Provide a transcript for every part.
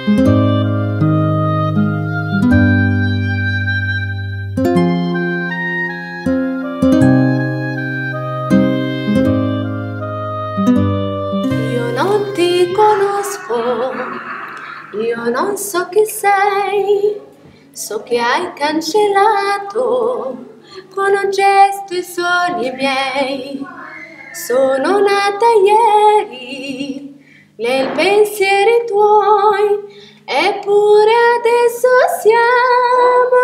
Io non ti conosco, io non so chi sei, so che hai cancellato con un gesto i sogni miei. Sono nata ieri nei pensieri tuoi, eppure adesso siamo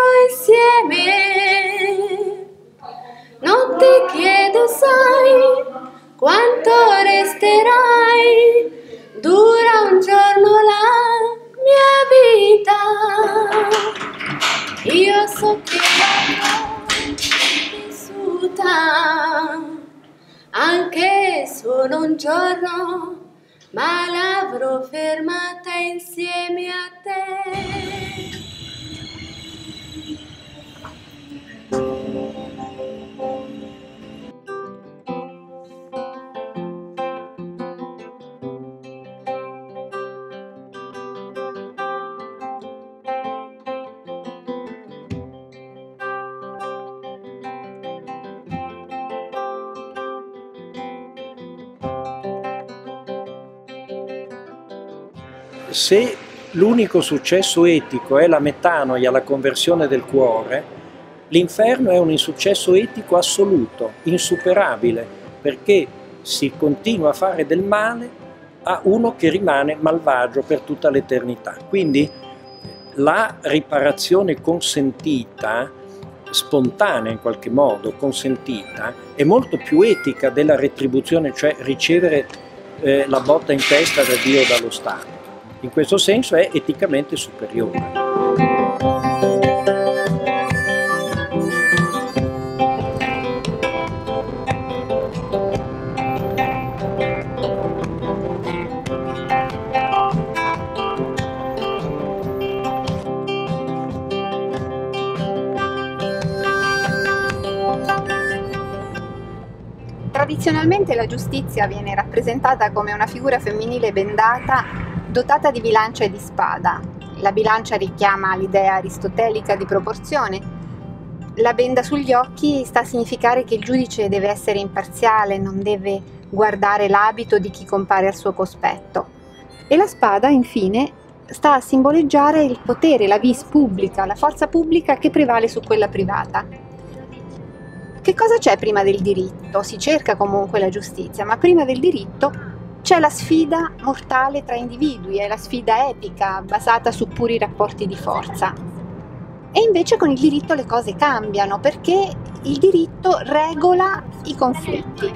insieme. Non ti chiedo, sai, quanto resterai, dura un giorno la mia vita. Io so che l'avrò vissuta anche solo un giorno, ma l'avrò fermata insieme a te. Se l'unico successo etico è la metanoia, la conversione del cuore, l'inferno è un insuccesso etico assoluto, insuperabile, perché si continua a fare del male a uno che rimane malvagio per tutta l'eternità. Quindi la riparazione consentita, spontanea in qualche modo, consentita, è molto più etica della retribuzione, cioè ricevere la botta in testa da Dio o dallo Stato. In questo senso è eticamente superiore. Tradizionalmente la giustizia viene rappresentata come una figura femminile bendata dotata di bilancia e di spada. La bilancia richiama l'idea aristotelica di proporzione. La benda sugli occhi sta a significare che il giudice deve essere imparziale, non deve guardare l'abito di chi compare al suo cospetto. E la spada, infine, sta a simboleggiare il potere, la vis pubblica, la forza pubblica che prevale su quella privata. Che cosa c'è prima del diritto? Si cerca comunque la giustizia, ma prima del diritto c'è la sfida mortale tra individui, è la sfida epica basata su puri rapporti di forza. E invece con il diritto le cose cambiano, perché il diritto regola i conflitti.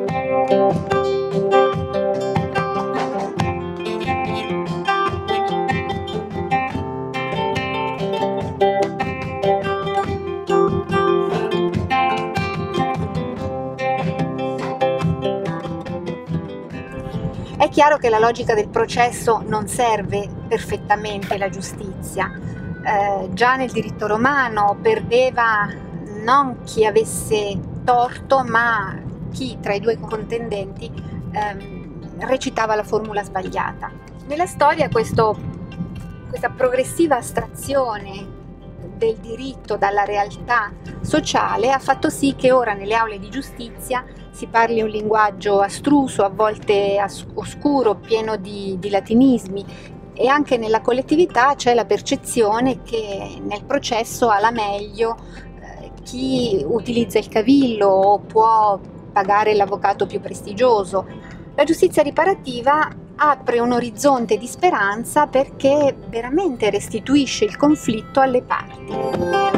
È chiaro che la logica del processo non serve perfettamente la giustizia. Già nel diritto romano perdeva non chi avesse torto, ma chi tra i due contendenti recitava la formula sbagliata. Nella storia questa progressiva astrazione del diritto dalla realtà sociale ha fatto sì che ora nelle aule di giustizia si parli un linguaggio astruso, a volte oscuro, pieno di latinismi, e anche nella collettività c'è la percezione che nel processo ha la meglio chi utilizza il cavillo o può pagare l'avvocato più prestigioso. La giustizia riparativa apre un orizzonte di speranza perché veramente restituisce il conflitto alle parti.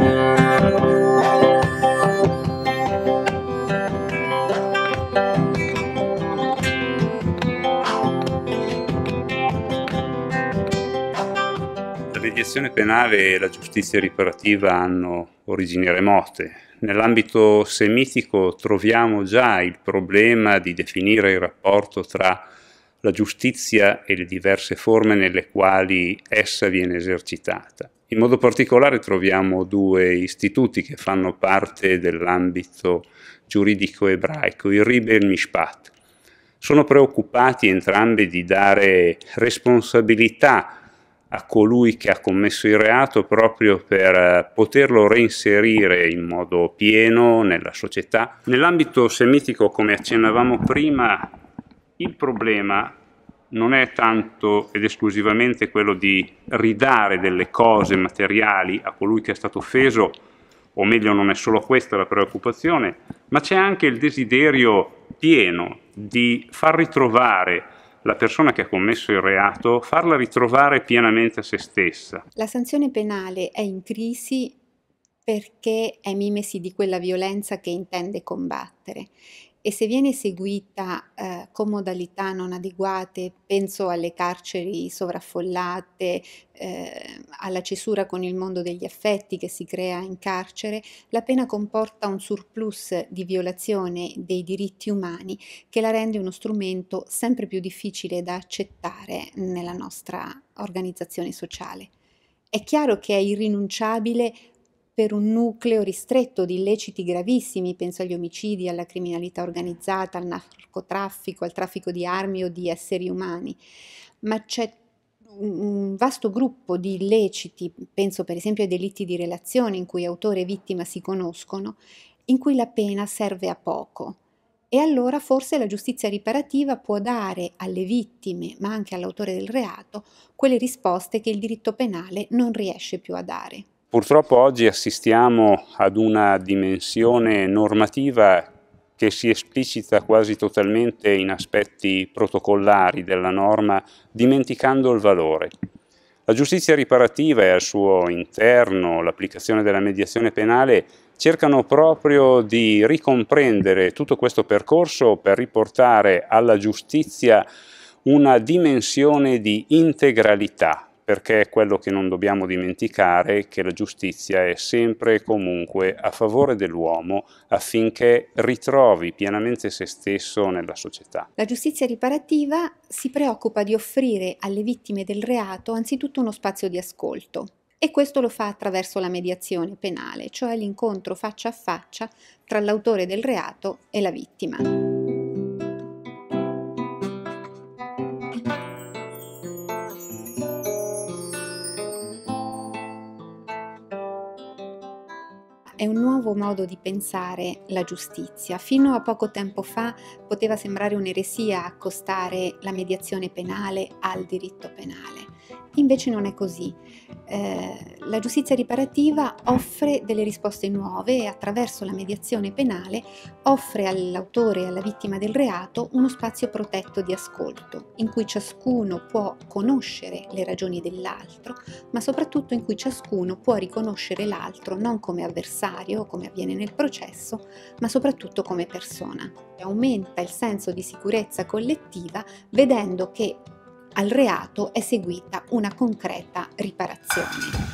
La mediazione penale e la giustizia riparativa hanno origini remote. Nell'ambito semitico troviamo già il problema di definire il rapporto tra la giustizia e le diverse forme nelle quali essa viene esercitata. In modo particolare troviamo due istituti che fanno parte dell'ambito giuridico ebraico, il Rib e il Mishpat. Sono preoccupati entrambi di dare responsabilità a colui che ha commesso il reato proprio per poterlo reinserire in modo pieno nella società. Nell'ambito semitico, come accennavamo prima, il problema non è tanto ed esclusivamente quello di ridare delle cose materiali a colui che è stato offeso, o meglio non è solo questa la preoccupazione, ma c'è anche il desiderio pieno di far ritrovare la persona che ha commesso il reato, farla ritrovare pienamente a se stessa. La sanzione penale è in crisi perché è mimesi di quella violenza che intende combattere e se viene eseguita con modalità non adeguate, penso alle carceri sovraffollate, alla cesura con il mondo degli affetti che si crea in carcere, la pena comporta un surplus di violazione dei diritti umani che la rende uno strumento sempre più difficile da accettare nella nostra organizzazione sociale. È chiaro che è irrinunciabile per un nucleo ristretto di illeciti gravissimi, penso agli omicidi, alla criminalità organizzata, al narcotraffico, al traffico di armi o di esseri umani, ma c'è un vasto gruppo di illeciti, penso per esempio ai delitti di relazione in cui autore e vittima si conoscono, in cui la pena serve a poco. E allora forse la giustizia riparativa può dare alle vittime, ma anche all'autore del reato, quelle risposte che il diritto penale non riesce più a dare. Purtroppo oggi assistiamo ad una dimensione normativa che si esplicita quasi totalmente in aspetti protocollari della norma, dimenticando il valore. La giustizia riparativa e al suo interno l'applicazione della mediazione penale cercano proprio di ricomprendere tutto questo percorso per riportare alla giustizia una dimensione di integralità, perché è quello che non dobbiamo dimenticare, che la giustizia è sempre e comunque a favore dell'uomo affinché ritrovi pienamente se stesso nella società. La giustizia riparativa si preoccupa di offrire alle vittime del reato anzitutto uno spazio di ascolto e questo lo fa attraverso la mediazione penale, cioè l'incontro faccia a faccia tra l'autore del reato e la vittima. È un nuovo modo di pensare la giustizia. Fino a poco tempo fa poteva sembrare un'eresia accostare la mediazione penale al diritto penale. Invece non è così. La giustizia riparativa offre delle risposte nuove e attraverso la mediazione penale offre all'autore e alla vittima del reato uno spazio protetto di ascolto, in cui ciascuno può conoscere le ragioni dell'altro, ma soprattutto in cui ciascuno può riconoscere l'altro non come avversario, come avviene nel processo, ma soprattutto come persona. Aumenta il senso di sicurezza collettiva vedendo che al reato è seguita una concreta riparazione.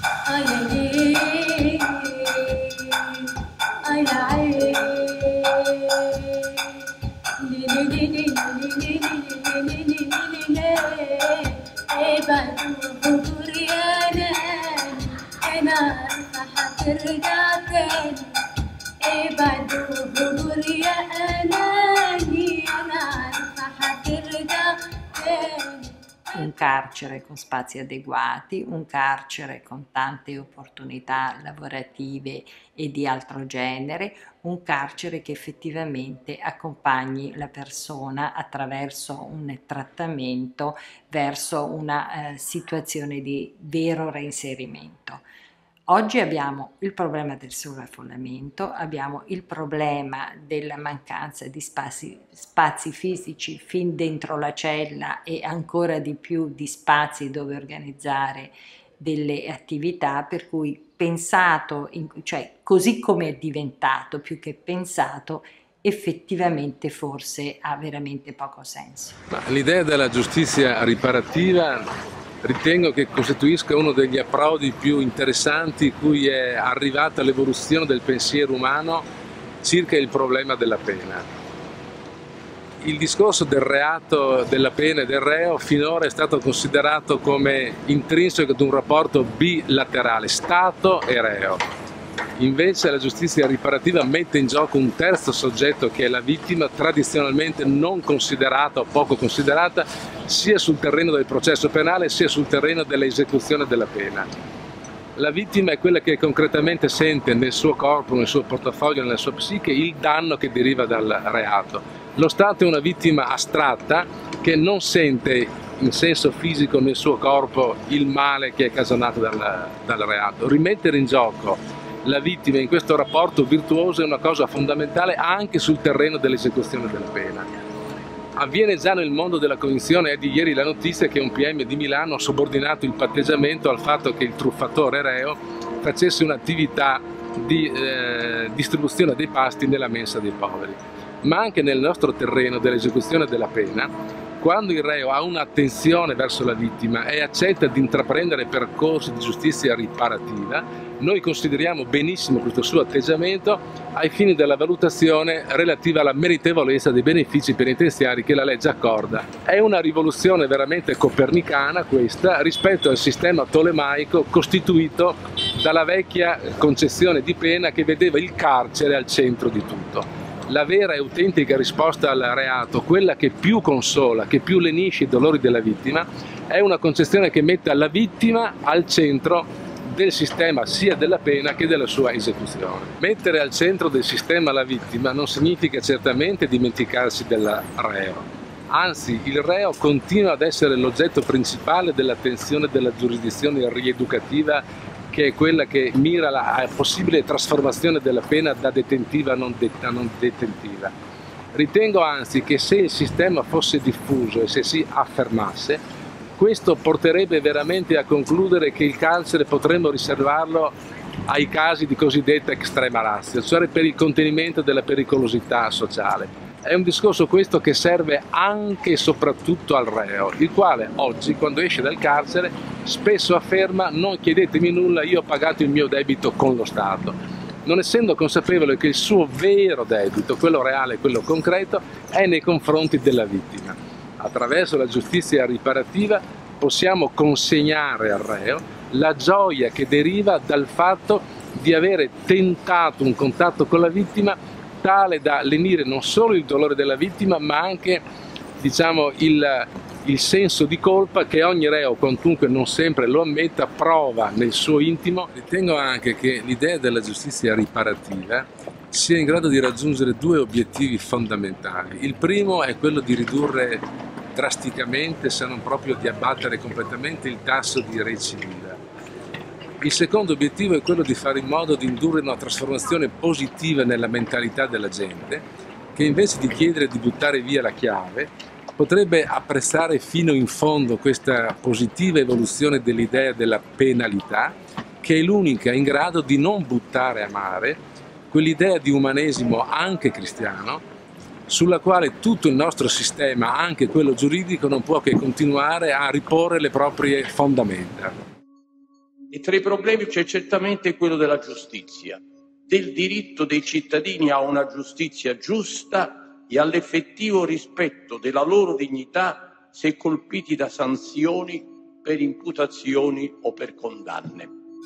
Un carcere con spazi adeguati, un carcere con tante opportunità lavorative e di altro genere, un carcere che effettivamente accompagni la persona attraverso un trattamento verso una situazione di vero reinserimento. Oggi abbiamo il problema del sovraffollamento, abbiamo il problema della mancanza di spazi fisici fin dentro la cella e ancora di più di spazi dove organizzare delle attività, per cui pensato, cioè così come è diventato, più che pensato, effettivamente forse ha veramente poco senso. L'idea della giustizia riparativa ritengo che costituisca uno degli approdi più interessanti cui è arrivata l'evoluzione del pensiero umano circa il problema della pena. Il discorso del reato, della pena e del reo finora è stato considerato come intrinseco ad un rapporto bilaterale, Stato e reo. Invece la giustizia riparativa mette in gioco un terzo soggetto che è la vittima, tradizionalmente non considerata o poco considerata sia sul terreno del processo penale sia sul terreno dell'esecuzione della pena. La vittima è quella che concretamente sente nel suo corpo, nel suo portafoglio, nella sua psiche il danno che deriva dal reato. Lo Stato è una vittima astratta che non sente in senso fisico nel suo corpo il male che è cagionato dal reato. Rimettere in gioco la vittima in questo rapporto virtuoso è una cosa fondamentale anche sul terreno dell'esecuzione della pena. Avviene già nel mondo della cognizione, è di ieri la notizia che un PM di Milano ha subordinato il patteggiamento al fatto che il truffatore reo facesse un'attività di distribuzione dei pasti nella mensa dei poveri. Ma anche nel nostro terreno dell'esecuzione della pena, quando il reo ha un'attenzione verso la vittima e accetta di intraprendere percorsi di giustizia riparativa, noi consideriamo benissimo questo suo atteggiamento ai fini della valutazione relativa alla meritevolezza dei benefici penitenziari che la legge accorda. È una rivoluzione veramente copernicana questa rispetto al sistema tolemaico costituito dalla vecchia concezione di pena che vedeva il carcere al centro di tutto. La vera e autentica risposta al reato, quella che più consola, che più lenisce i dolori della vittima, è una concezione che mette la vittima al centro del sistema sia della pena che della sua esecuzione. Mettere al centro del sistema la vittima non significa certamente dimenticarsi del reo, anzi il reo continua ad essere l'oggetto principale dell'attenzione della giurisdizione rieducativa, che è quella che mira alla possibile trasformazione della pena da detentiva a non detentiva. Ritengo anzi che se il sistema fosse diffuso e se si affermasse, questo porterebbe veramente a concludere che il carcere potremmo riservarlo ai casi di cosiddetta extrema ratio, cioè per il contenimento della pericolosità sociale. È un discorso questo che serve anche e soprattutto al reo, il quale oggi, quando esce dal carcere, spesso afferma: non chiedetemi nulla, io ho pagato il mio debito con lo Stato, non essendo consapevole che il suo vero debito, quello reale, quello concreto, è nei confronti della vittima. Attraverso la giustizia riparativa possiamo consegnare al reo la gioia che deriva dal fatto di avere tentato un contatto con la vittima tale da lenire non solo il dolore della vittima, ma anche, diciamo, il senso di colpa che ogni reo, quantunque non sempre lo ammetta, prova nel suo intimo. Ritengo anche che l'idea della giustizia riparativa sia in grado di raggiungere due obiettivi fondamentali. Il primo è quello di ridurre drasticamente, se non proprio di abbattere completamente, il tasso di recidiva. Il secondo obiettivo è quello di fare in modo di indurre una trasformazione positiva nella mentalità della gente, che invece di chiedere di buttare via la chiave, potrebbe apprezzare fino in fondo questa positiva evoluzione dell'idea della penalità, che è l'unica in grado di non buttare a mare quell'idea di umanesimo anche cristiano, sulla quale tutto il nostro sistema, anche quello giuridico, non può che continuare a riporre le proprie fondamenta. E tra i problemi c'è certamente quello della giustizia, del diritto dei cittadini a una giustizia giusta e all'effettivo rispetto della loro dignità se colpiti da sanzioni per imputazioni o per condanne.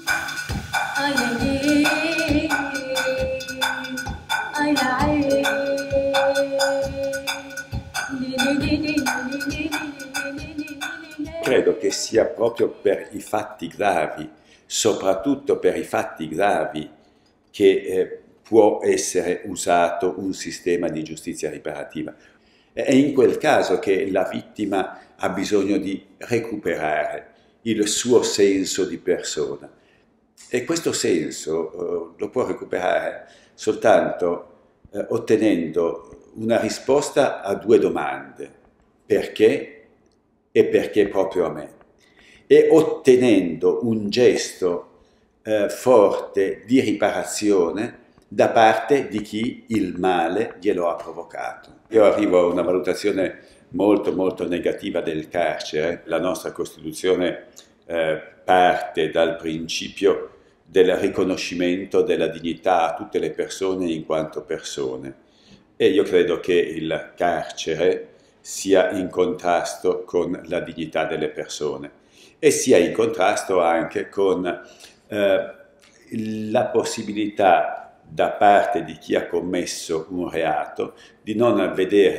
Credo che sia proprio per i fatti gravi, soprattutto per i fatti gravi, che può essere usato un sistema di giustizia riparativa. È in quel caso che la vittima ha bisogno di recuperare il suo senso di persona. E questo senso lo può recuperare soltanto ottenendo una risposta a due domande: perché e perché proprio a me? E ottenendo un gesto forte di riparazione da parte di chi il male glielo ha provocato. Io arrivo a una valutazione molto negativa del carcere. La nostra Costituzione parte dal principio del riconoscimento della dignità a tutte le persone in quanto persone, e io credo che il carcere sia in contrasto con la dignità delle persone e sia in contrasto anche con la possibilità da parte di chi ha commesso un reato di non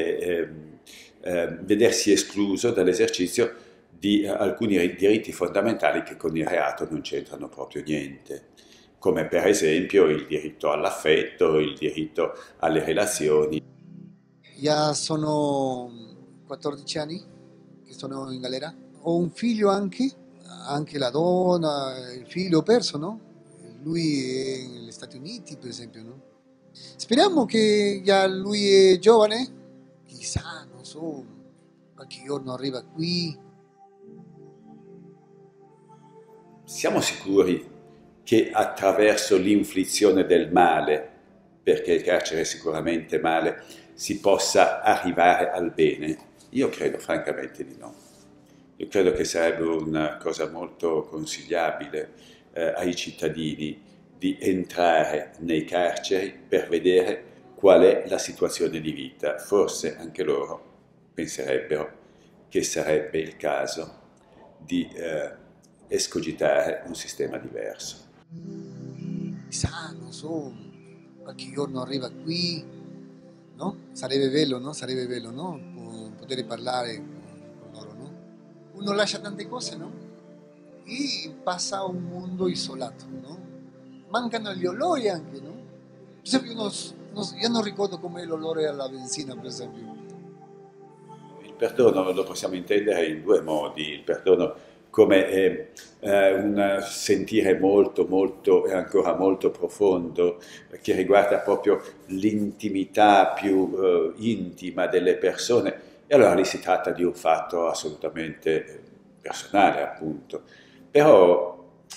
vedersi escluso dall'esercizio di alcuni diritti fondamentali che con il reato non c'entrano proprio niente, come per esempio il diritto all'affetto, il diritto alle relazioni. Ya sono 14 anni che sono in galera. Ho un figlio anche la donna, il figlio perso, no? Lui è negli Stati Uniti, per esempio, no? Speriamo che già lui è giovane, chissà, non so, qualche giorno arriva qui. Siamo sicuri che attraverso l'inflizione del male, perché il carcere è sicuramente male, si possa arrivare al bene? Io credo francamente di no. Io credo che sarebbe una cosa molto consigliabile ai cittadini di entrare nei carceri per vedere qual è la situazione di vita. Forse anche loro penserebbero che sarebbe il caso di escogitare un sistema diverso. Chissà, non so, qualche giorno arriva qui, no? Sarebbe bello, no? Sarebbe bello, no? Poter parlare con loro, no? Uno lascia tante cose, no? E passa un mondo isolato, no? Mancano gli olori anche, no? Per esempio, io non ricordo com'è l'olore alla benzina, per esempio. Il perdono lo possiamo intendere in due modi. Il perdono come un sentire molto e ancora molto profondo che riguarda proprio l'intimità più intima delle persone, e allora lì si tratta di un fatto assolutamente personale, appunto. Però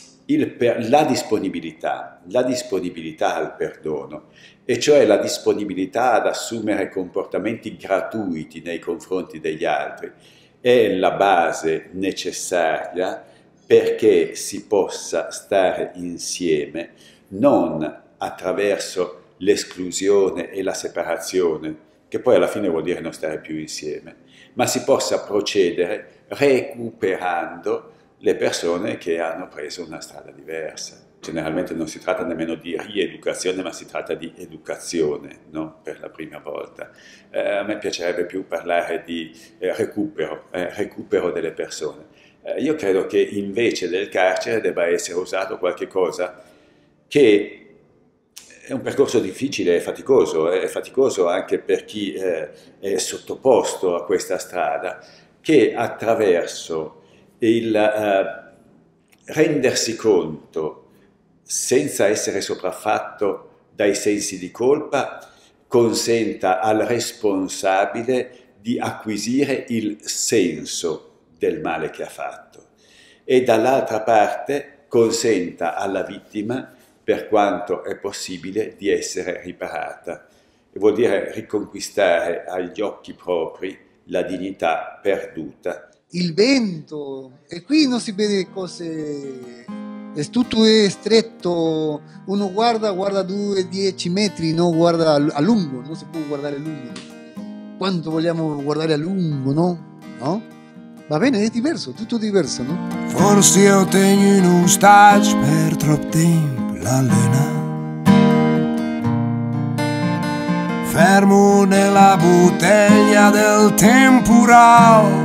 la disponibilità al perdono, e cioè la disponibilità ad assumere comportamenti gratuiti nei confronti degli altri, è la base necessaria perché si possa stare insieme, non attraverso l'esclusione e la separazione, che poi alla fine vuol dire non stare più insieme, ma si possa procedere recuperando le persone che hanno preso una strada diversa. Generalmente non si tratta nemmeno di rieducazione, ma si tratta di educazione, no? Per la prima volta. A me piacerebbe più parlare di recupero delle persone. Io credo che invece del carcere debba essere usato qualche cosa che è un percorso difficile e è faticoso anche per chi è sottoposto a questa strada, che attraverso il rendersi conto senza essere sopraffatto dai sensi di colpa, consenta al responsabile di acquisire il senso del male che ha fatto, e dall'altra parte consenta alla vittima, per quanto è possibile, di essere riparata. E vuol dire riconquistare agli occhi propri la dignità perduta. Il vento, e qui non si vede cose, tutto è stretto, uno guarda 2-10 metri, non guarda a lungo, non si può guardare a lungo. Quanto vogliamo guardare a lungo, no? No? Va bene, è diverso, tutto diverso, no? Forse io tengo in un stage per troppo tempo la luna, fermo nella bottiglia del temporal,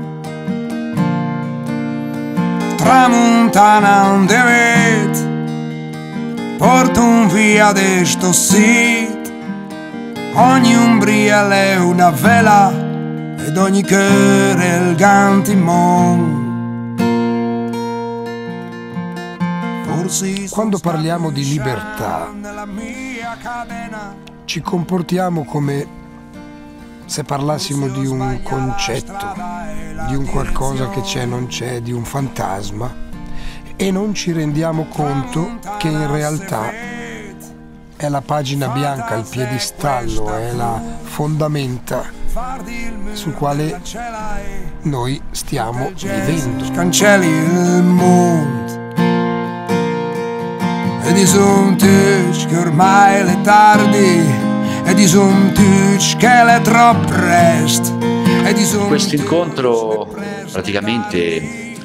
tramontana non devet, porto via de sto sit, ogni umbriella è una vela ed ogni cœur è il gantimon. Quando parliamo di libertà ci comportiamo come se parlassimo di un concetto, di un qualcosa che c'è, non c'è, di un fantasma, e non ci rendiamo conto che in realtà è la pagina bianca, il piedistallo, è la fondamenta sul quale noi stiamo vivendo. Cancelli il mondo e di son tutti che ormai è tardi, e di son tutti che è troppo presto. Questo incontro praticamente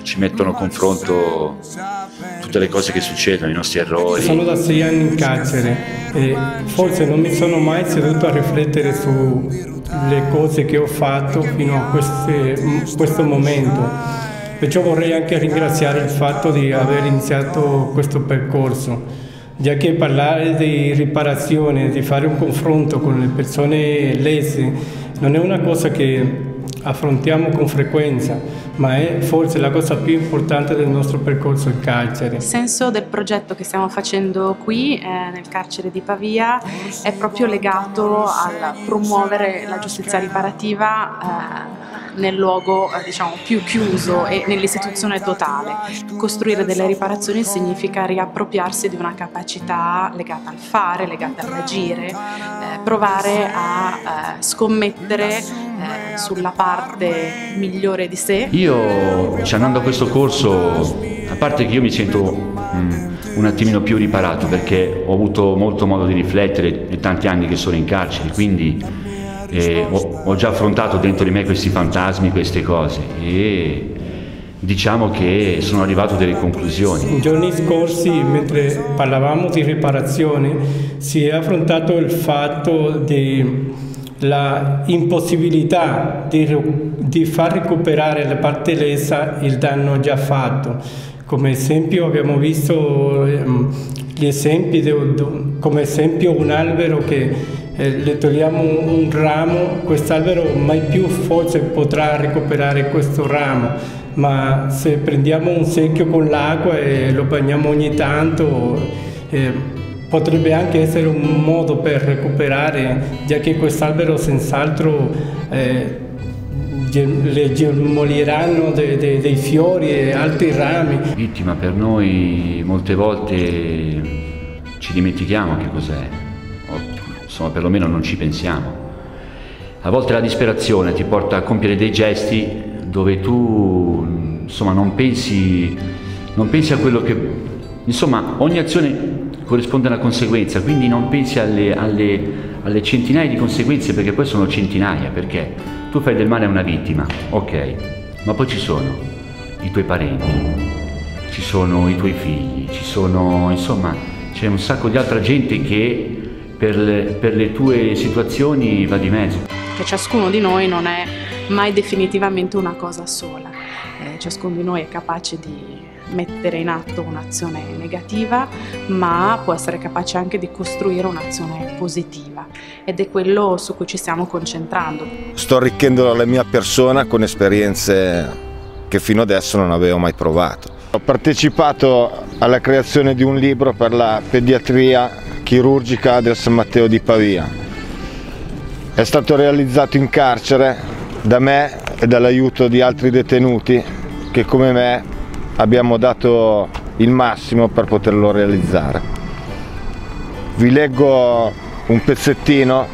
ci mettono a confronto tutte le cose che succedono, i nostri errori. Sono da 6 anni in carcere e forse non mi sono mai seduto a riflettere sulle cose che ho fatto fino a questo momento. Perciò vorrei anche ringraziare il fatto di aver iniziato questo percorso, già che parlare di riparazione, di fare un confronto con le persone lese, non è una cosa che affrontiamo con frequenza, ma è forse la cosa più importante del nostro percorso in carcere. Il senso del progetto che stiamo facendo qui nel carcere di Pavia è proprio legato al promuovere la giustizia riparativa nel luogo diciamo più chiuso e nell'istituzione totale. Costruire delle riparazioni significa riappropriarsi di una capacità legata al fare, legata all'agire, provare a scommettere sulla parte migliore di sé. Io, andando a questo corso, a parte che io mi sento un attimino più riparato, perché ho avuto molto modo di riflettere nei tanti anni che sono in carcere, quindi ho già affrontato dentro di me questi fantasmi, queste cose, e diciamo che sono arrivato a delle conclusioni. Nei giorni scorsi, mentre parlavamo di riparazione, si è affrontato il fatto della impossibilità di far recuperare la parte lesa il danno già fatto. Come esempio abbiamo visto gli esempi, come esempio un albero che le togliamo un ramo, quest'albero mai più forse potrà recuperare questo ramo, ma se prendiamo un secchio con l'acqua e lo bagniamo ogni tanto, potrebbe anche essere un modo per recuperare, già che quest'albero senz'altro le germoglieranno dei fiori e altri rami. Vittima per noi molte volte ci dimentichiamo che cos'è, insomma perlomeno non ci pensiamo. A volte la disperazione ti porta a compiere dei gesti dove tu insomma non pensi a quello che, insomma ogni azione corrisponde a una conseguenza, quindi non pensi alle centinaia di conseguenze, perché poi sono centinaia, perché tu fai del male a una vittima, ok, ma poi ci sono i tuoi parenti, ci sono i tuoi figli, insomma c'è un sacco di altra gente che per le tue situazioni va di mezzo. Che ciascuno di noi non è mai definitivamente una cosa sola, ciascuno di noi è capace di mettere in atto un'azione negativa, ma può essere capace anche di costruire un'azione positiva, ed è quello su cui ci stiamo concentrando. Sto arricchendo la mia persona con esperienze che fino adesso non avevo mai provato. Ho partecipato alla creazione di un libro per la pediatria chirurgica del San Matteo di Pavia. È stato realizzato in carcere da me e dall'aiuto di altri detenuti che come me abbiamo dato il massimo per poterlo realizzare. Vi leggo un pezzettino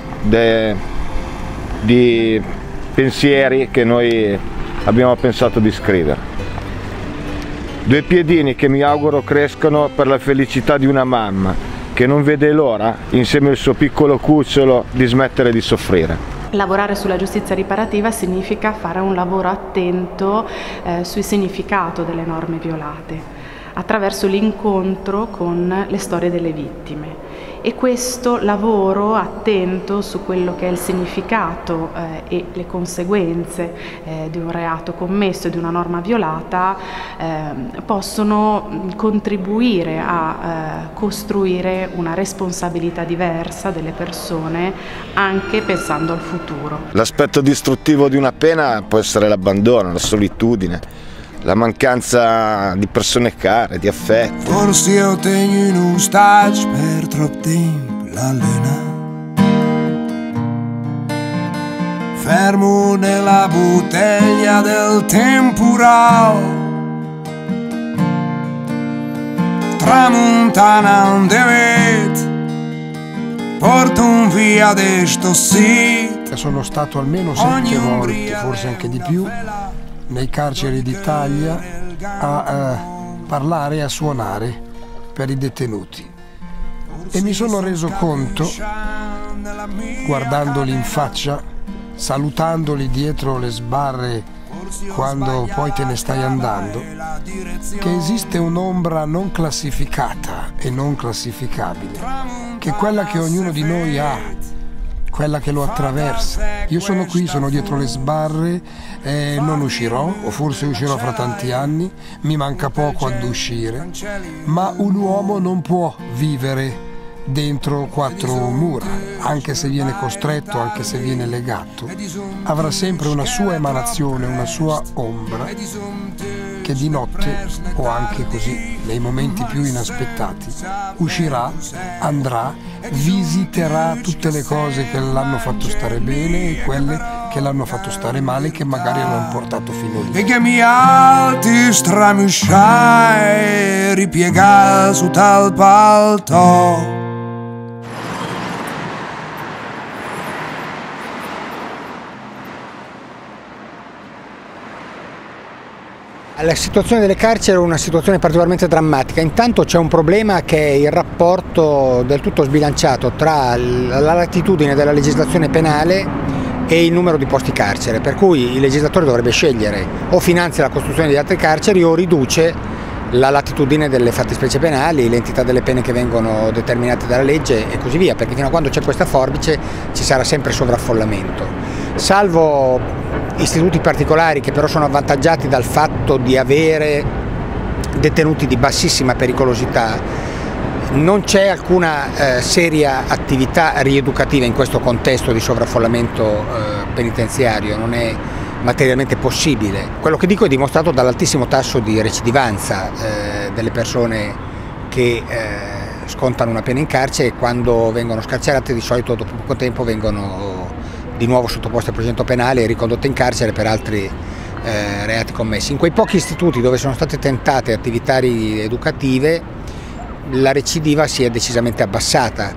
di pensieri che noi abbiamo pensato di scrivere. 2 piedini che mi auguro crescano per la felicità di una mamma che non vede l'ora, insieme al suo piccolo cucciolo, di smettere di soffrire. Lavorare sulla giustizia riparativa significa fare un lavoro attento sul significato delle norme violate, attraverso l'incontro con le storie delle vittime. E questo lavoro attento su quello che è il significato e le conseguenze di un reato commesso e di una norma violata possono contribuire a costruire una responsabilità diversa delle persone, anche pensando al futuro. L'aspetto distruttivo di una pena può essere l'abbandono, la solitudine, la mancanza di persone care, di affetti. Forse ho tenuto in un stage per troppo tempo la luna, fermo nella bottiglia del temporal, tramontana un devet, porto un via de sto sit. Sono stato almeno 7 volte, forse anche di più, nei carceri d'Italia a parlare e a suonare per i detenuti, e mi sono reso conto, guardandoli in faccia, salutandoli dietro le sbarre quando poi te ne stai andando, che esiste un'ombra non classificata e non classificabile, che è quella che ognuno di noi ha, quella che lo attraversa. Io sono qui, sono dietro le sbarre, non uscirò, o forse uscirò fra tanti anni, mi manca poco ad uscire, ma un uomo non può vivere dentro quattro mura, anche se viene costretto, anche se viene legato, avrà sempre una sua emanazione, una sua ombra, che di notte, o anche così, nei momenti più inaspettati, uscirà, andrà, visiterà tutte le cose che l'hanno fatto stare bene e quelle che l'hanno fatto stare male, che magari l'hanno portato fino lì. E che mi alti stramisciai, ripiega su tal palto. La situazione delle carceri è una situazione particolarmente drammatica. Intanto c'è un problema che è il rapporto del tutto sbilanciato tra la latitudine della legislazione penale e il numero di posti carcere, per cui il legislatore dovrebbe scegliere: o finanzia la costruzione di altre carceri o riduce la latitudine delle fattispecie penali, l'entità delle pene che vengono determinate dalla legge e così via, perché fino a quando c'è questa forbice ci sarà sempre sovraffollamento. Salvo istituti particolari che però sono avvantaggiati dal fatto di avere detenuti di bassissima pericolosità, non c'è alcuna seria attività rieducativa in questo contesto di sovraffollamento penitenziario, non è materialmente possibile. Quello che dico è dimostrato dall'altissimo tasso di recidivanza delle persone che scontano una pena in carcere, e quando vengono scarcerate di solito dopo poco tempo vengono di nuovo sottoposte a procedimento penale e ricondotte in carcere per altri reati commessi. In quei pochi istituti dove sono state tentate attività rieducative la recidiva si è decisamente abbassata.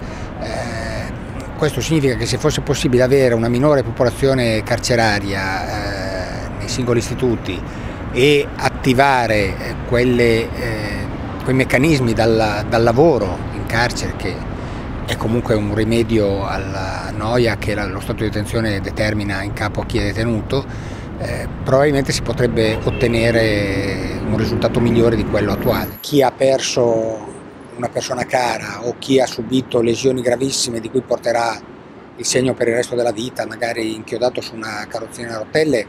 Questo significa che se fosse possibile avere una minore popolazione carceraria nei singoli istituti e attivare quei meccanismi dal lavoro in carcere, che è comunque un rimedio alla noia che lo stato di detenzione determina in capo a chi è detenuto, probabilmente si potrebbe ottenere un risultato migliore di quello attuale. Chi ha perso una persona cara o chi ha subito lesioni gravissime di cui porterà il segno per il resto della vita, magari inchiodato su una carrozzina a rotelle,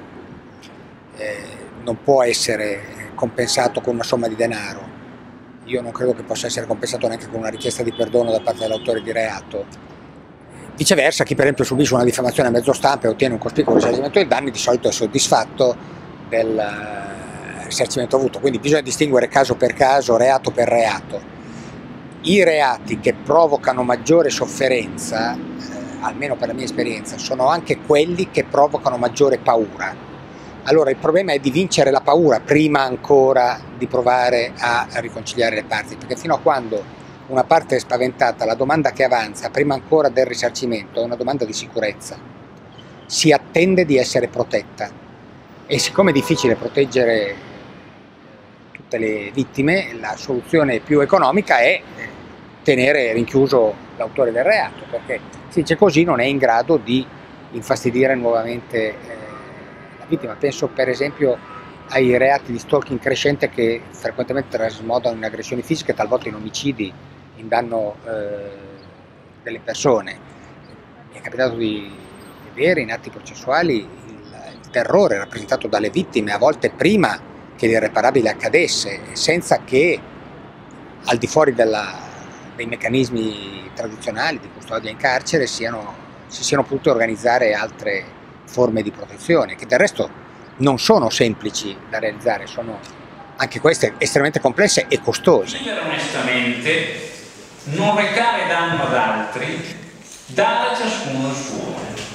non può essere compensato con una somma di denaro. Io non credo che possa essere compensato neanche con una richiesta di perdono da parte dell'autore di reato. Viceversa, chi per esempio subisce una diffamazione a mezzo stampa e ottiene un cospicuo risarcimento dei danni, di solito è soddisfatto del risarcimento avuto. Quindi bisogna distinguere caso per caso, reato per reato. I reati che provocano maggiore sofferenza, almeno per la mia esperienza, sono anche quelli che provocano maggiore paura. Allora il problema è di vincere la paura prima ancora di provare a riconciliare le parti, perché fino a quando una parte è spaventata, la domanda che avanza prima ancora del risarcimento è una domanda di sicurezza. Si attende di essere protetta, e siccome è difficile proteggere tutte le vittime, la soluzione più economica è tenere rinchiuso l'autore del reato, perché se dice così non è in grado di infastidire nuovamente la vittima. Penso per esempio ai reati di stalking crescente che frequentemente trasmodano in aggressioni fisiche, talvolta in omicidi in danno delle persone. Mi è capitato di vedere in atti processuali il terrore rappresentato dalle vittime, a volte prima che l'irreparabile accadesse, senza che al di fuori dei meccanismi tradizionali di custodia in carcere si siano potute organizzare altre forme di protezione, che del resto non sono semplici da realizzare, sono anche queste estremamente complesse e costose. Vivere onestamente, non recare danno ad altri, dare a ciascuno il suo.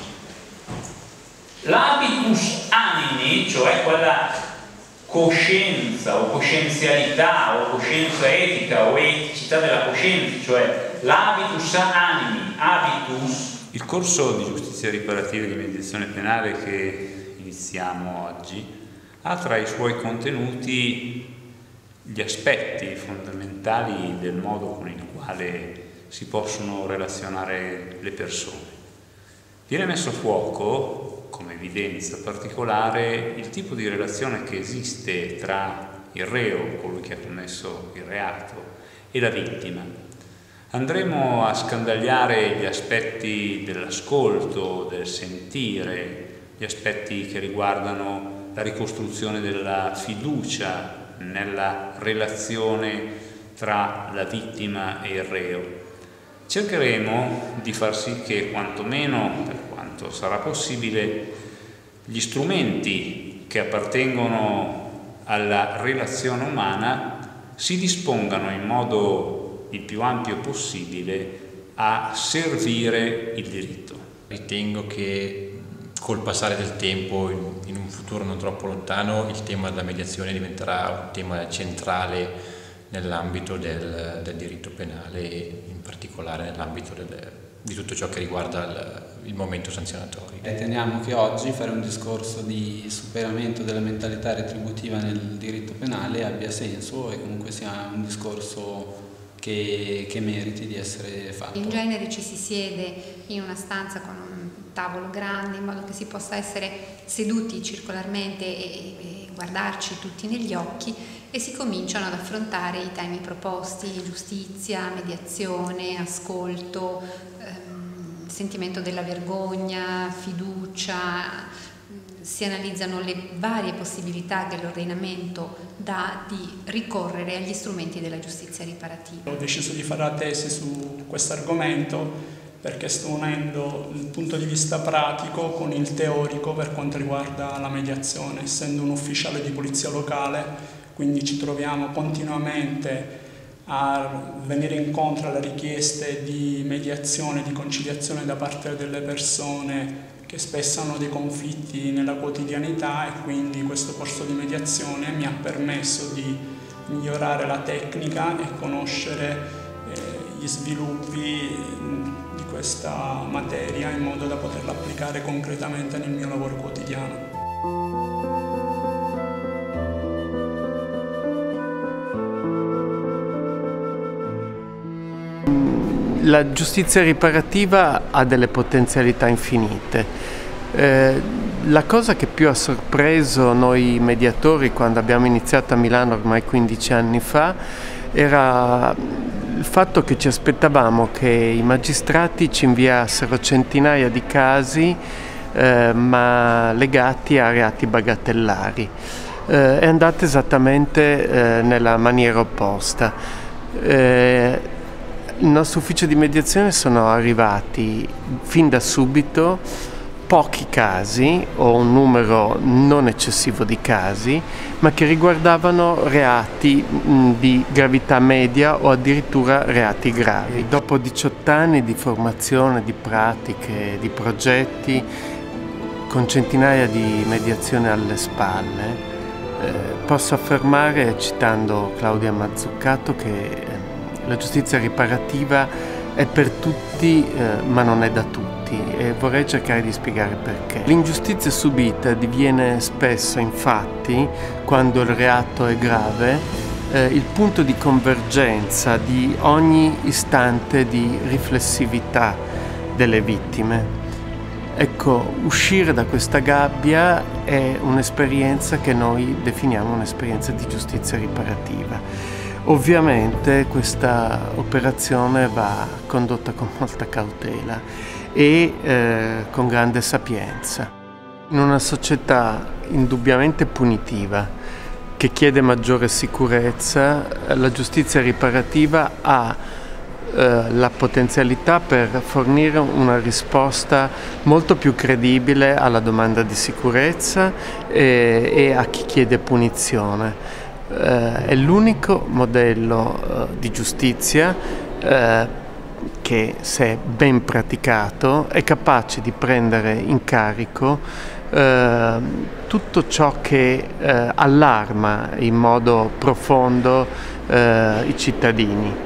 L'habitus animi, cioè quella coscienza o coscienzialità o coscienza etica o eticità della coscienza, cioè l'habitus animi, habitus. Il corso di giustizia riparativa e di mediazione penale che iniziamo oggi ha tra i suoi contenuti gli aspetti fondamentali del modo con il quale si possono relazionare le persone. Viene messo a fuoco come evidenza particolare il tipo di relazione che esiste tra il reo, colui che ha commesso il reato, e la vittima. Andremo a scandagliare gli aspetti dell'ascolto, del sentire, gli aspetti che riguardano la ricostruzione della fiducia nella relazione tra la vittima e il reo. Cercheremo di far sì che, quantomeno, per quanto sarà possibile, gli strumenti che appartengono alla relazione umana si dispongano in modo il più ampio possibile a servire il diritto. Ritengo che col passare del tempo, in un futuro non troppo lontano, il tema della mediazione diventerà un tema centrale nell'ambito del diritto penale e in particolare nell'ambito di tutto ciò che riguarda il momento sanzionatorio. Riteniamo che oggi fare un discorso di superamento della mentalità retributiva nel diritto penale abbia senso e comunque sia un discorso che meriti di essere fatto. In genere ci si siede in una stanza con un tavolo grande in modo che si possa essere seduti circolarmente e guardarci tutti negli occhi e si cominciano ad affrontare i temi proposti: giustizia, mediazione, ascolto, sentimento della vergogna, fiducia. Si analizzano le varie possibilità che l'ordinamento dà di ricorrere agli strumenti della giustizia riparativa. Ho deciso di fare la tesi su questo argomento perché sto unendo il punto di vista pratico con il teorico per quanto riguarda la mediazione. Essendo un ufficiale di polizia locale, quindi ci troviamo continuamente a venire incontro alle richieste di mediazione, di conciliazione da parte delle persone che spesso hanno dei conflitti nella quotidianità, e quindi questo corso di mediazione mi ha permesso di migliorare la tecnica e conoscere gli sviluppi di questa materia in modo da poterla applicare concretamente nel mio lavoro quotidiano. La giustizia riparativa ha delle potenzialità infinite. La cosa che più ha sorpreso noi mediatori quando abbiamo iniziato a Milano ormai 15 anni fa era il fatto che ci aspettavamo che i magistrati ci inviassero centinaia di casi ma legati a reati bagatellari. È andata esattamente nella maniera opposta. Il nostro ufficio di mediazione sono arrivati fin da subito pochi casi o un numero non eccessivo di casi, ma che riguardavano reati di gravità media o addirittura reati gravi. Dopo 18 anni di formazione, di pratiche, di progetti, con centinaia di mediazioni alle spalle, posso affermare, citando Claudia Mazzucato, che la giustizia riparativa è per tutti, ma non è da tutti, e vorrei cercare di spiegare perché. L'ingiustizia subita diviene spesso, infatti, quando il reato è grave, il punto di convergenza di ogni istante di riflessività delle vittime. Ecco, uscire da questa gabbia è un'esperienza che noi definiamo un'esperienza di giustizia riparativa. Ovviamente questa operazione va condotta con molta cautela e con grande sapienza. In una società indubbiamente punitiva che chiede maggiore sicurezza, la giustizia riparativa ha la potenzialità per fornire una risposta molto più credibile alla domanda di sicurezza e a chi chiede punizione. È l'unico modello di giustizia che, se ben praticato, è capace di prendere in carico tutto ciò che allarma in modo profondo i cittadini.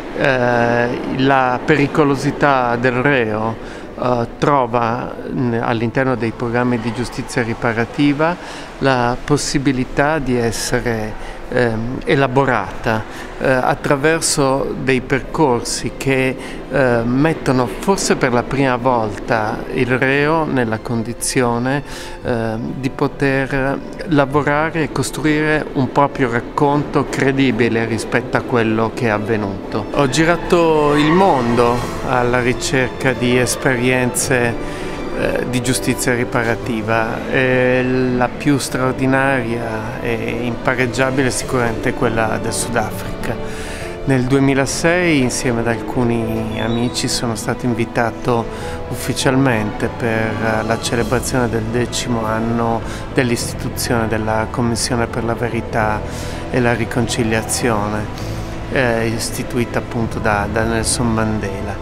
La pericolosità del reo trova all'interno dei programmi di giustizia riparativa la possibilità di essere elaborata attraverso dei percorsi che mettono forse per la prima volta il reo nella condizione di poter lavorare e costruire un proprio racconto credibile rispetto a quello che è avvenuto. Ho girato il mondo alla ricerca di esperienze di giustizia riparativa. La più straordinaria e impareggiabile è sicuramente quella del Sudafrica. Nel 2006 insieme ad alcuni amici sono stato invitato ufficialmente per la celebrazione del 10° anno dell'istituzione della Commissione per la Verità e la Riconciliazione, istituita appunto da Nelson Mandela.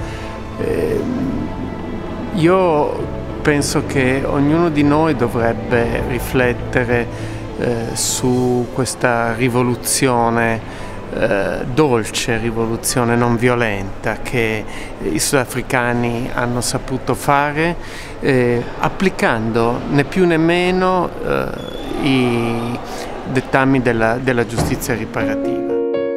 Io penso che ognuno di noi dovrebbe riflettere su questa rivoluzione dolce, rivoluzione non violenta che i sudafricani hanno saputo fare, applicando né più né meno i dettami della giustizia riparativa.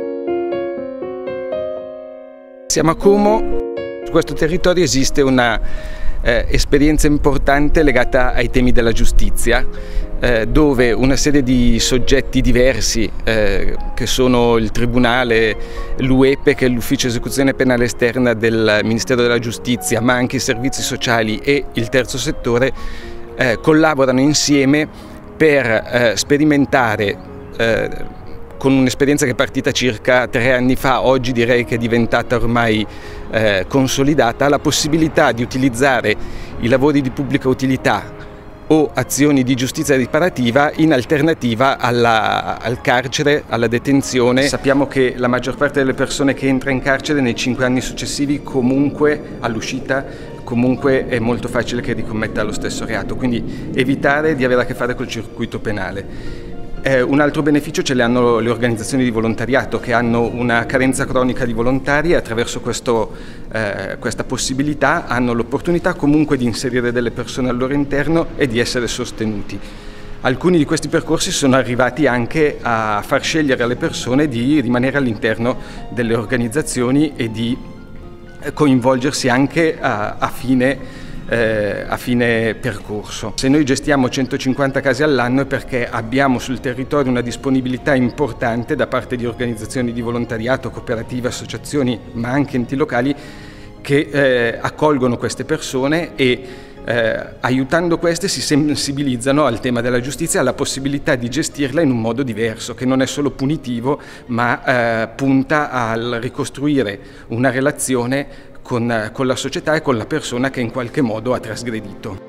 Siamo a Como, su questo territorio esiste una esperienza importante legata ai temi della giustizia, dove una serie di soggetti diversi, che sono il Tribunale, l'UEPE, che è l'Ufficio Esecuzione Penale Esterna del Ministero della Giustizia, ma anche i servizi sociali e il terzo settore, collaborano insieme per sperimentare, con un'esperienza che è partita circa 3 anni fa, oggi direi che è diventata ormai consolidata, la possibilità di utilizzare i lavori di pubblica utilità o azioni di giustizia riparativa in alternativa al carcere, alla detenzione. Sappiamo che la maggior parte delle persone che entra in carcere nei 5 anni successivi, comunque all'uscita, comunque è molto facile che ricommetta lo stesso reato, quindi evitare di avere a che fare col circuito penale. Un altro beneficio ce l'hanno le organizzazioni di volontariato, che hanno una carenza cronica di volontari e attraverso questa possibilità hanno l'opportunità comunque di inserire delle persone al loro interno e di essere sostenuti. Alcuni di questi percorsi sono arrivati anche a far scegliere alle persone di rimanere all'interno delle organizzazioni e di coinvolgersi anche a fine percorso. Se noi gestiamo 150 casi all'anno è perché abbiamo sul territorio una disponibilità importante da parte di organizzazioni di volontariato, cooperative, associazioni, ma anche enti locali che accolgono queste persone e aiutando queste si sensibilizzano al tema della giustizia e alla possibilità di gestirla in un modo diverso, che non è solo punitivo, ma punta al ricostruire una relazione con la società e con la persona che in qualche modo ha trasgredito.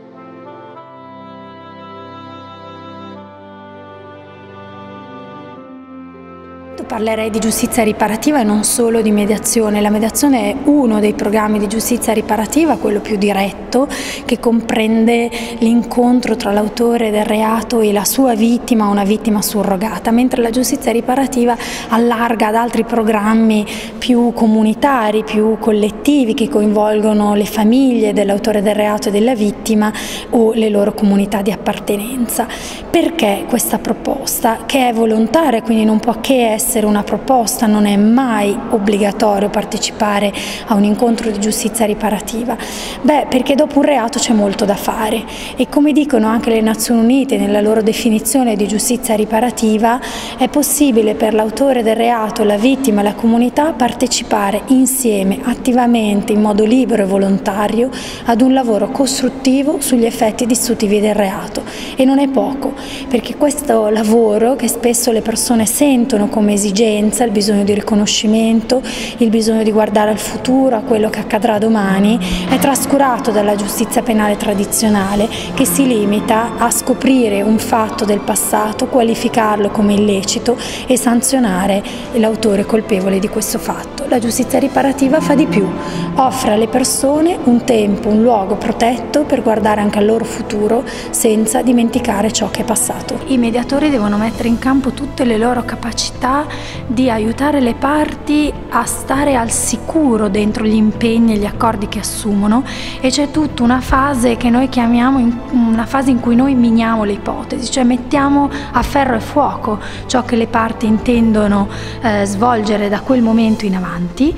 Parlerei di giustizia riparativa e non solo di mediazione. La mediazione è uno dei programmi di giustizia riparativa, quello più diretto, che comprende l'incontro tra l'autore del reato e la sua vittima o una vittima surrogata, mentre la giustizia riparativa allarga ad altri programmi più comunitari, più collettivi, che coinvolgono le famiglie dell'autore del reato e della vittima o le loro comunità di appartenenza. Perché questa proposta, che è volontaria, quindi non può che essere una proposta, non è mai obbligatorio partecipare a un incontro di giustizia riparativa? Beh, perché dopo un reato c'è molto da fare e, come dicono anche le Nazioni Unite nella loro definizione di giustizia riparativa, è possibile per l'autore del reato, la vittima e la comunità partecipare insieme, attivamente, in modo libero e volontario, ad un lavoro costruttivo sugli effetti distruttivi del reato. E non è poco, perché questo lavoro, che spesso le persone sentono come esigenza, il bisogno di riconoscimento, il bisogno di guardare al futuro, a quello che accadrà domani, è trascurato dalla giustizia penale tradizionale, che si limita a scoprire un fatto del passato, qualificarlo come illecito e sanzionare l'autore colpevole di questo fatto. La giustizia riparativa fa di più, offre alle persone un tempo, un luogo protetto per guardare anche al loro futuro senza dimenticare ciò che è passato. I mediatori devono mettere in campo tutte le loro capacità di aiutare le parti a stare al sicuro dentro gli impegni e gli accordi che assumono, e c'è tutta una fase che noi chiamiamo una fase in cui noi miniamo le ipotesi, cioè mettiamo a ferro e fuoco ciò che le parti intendono svolgere da quel momento in avanti,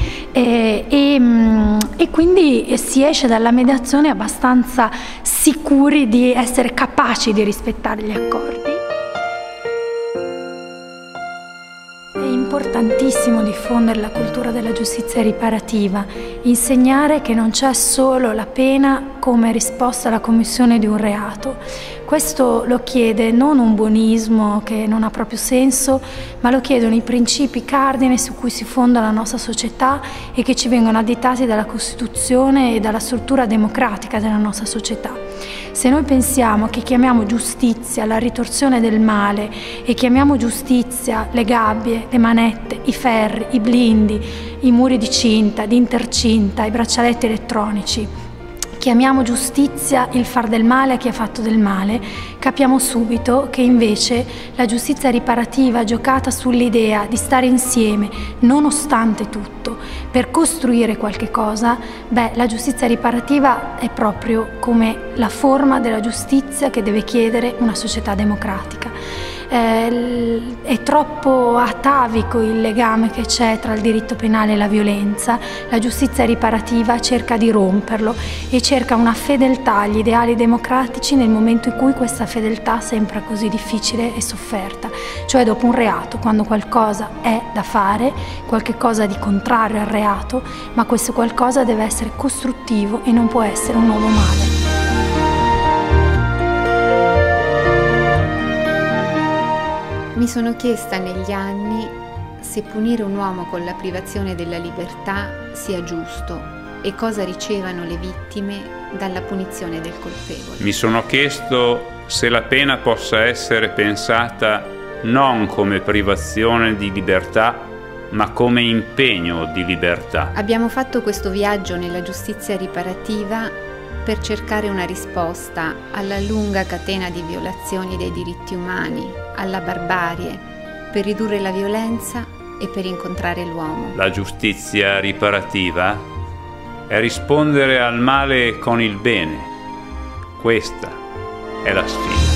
e quindi si esce dalla mediazione abbastanza sicuri di essere capaci di rispettare gli accordi. È importantissimo diffondere la cultura della giustizia riparativa, insegnare che non c'è solo la pena come risposta alla commissione di un reato. Questo lo chiede non un buonismo che non ha proprio senso, ma lo chiedono i principi cardine su cui si fonda la nostra società e che ci vengono additati dalla Costituzione e dalla struttura democratica della nostra società. Se noi pensiamo che chiamiamo giustizia la ritorsione del male e chiamiamo giustizia le gabbie, le manette, i ferri, i blindi, i muri di cinta, di intercinta, i braccialetti elettronici, chiamiamo giustizia il far del male a chi ha fatto del male, capiamo subito che invece la giustizia riparativa giocata sull'idea di stare insieme nonostante tutto per costruire qualche cosa, la giustizia riparativa è proprio come la forma della giustizia che deve chiedere una società democratica. È troppo atavico il legame che c'è tra il diritto penale e la violenza. La giustizia riparativa cerca di romperlo e cerca una fedeltà agli ideali democratici nel momento in cui questa fedeltà sembra così difficile e sofferta, cioè dopo un reato, quando qualcosa è da fare, qualche cosa di contrario al reato, ma questo qualcosa deve essere costruttivo e non può essere un nuovo male. Mi sono chiesta negli anni se punire un uomo con la privazione della libertà sia giusto e cosa ricevano le vittime dalla punizione del colpevole. Mi sono chiesto se la pena possa essere pensata non come privazione di libertà, ma come impegno di libertà. Abbiamo fatto questo viaggio nella giustizia riparativa per cercare una risposta alla lunga catena di violazioni dei diritti umani, alla barbarie, per ridurre la violenza e per incontrare l'uomo. La giustizia riparativa è rispondere al male con il bene. Questa è la sfida.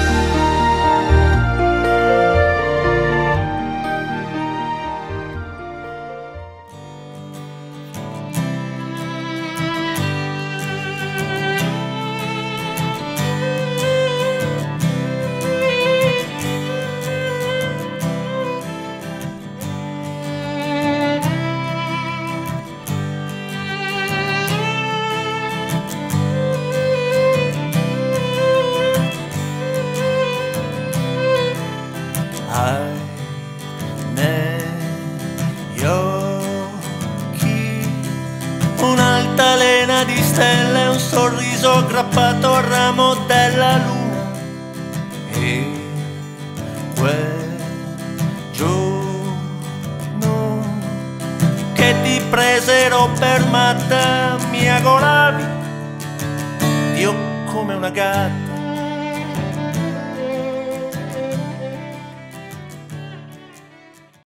Un'altalena di stelle, un sorriso aggrappato al ramo della luna, e quel giorno che ti presero per matta mi agoravi, io come una gatta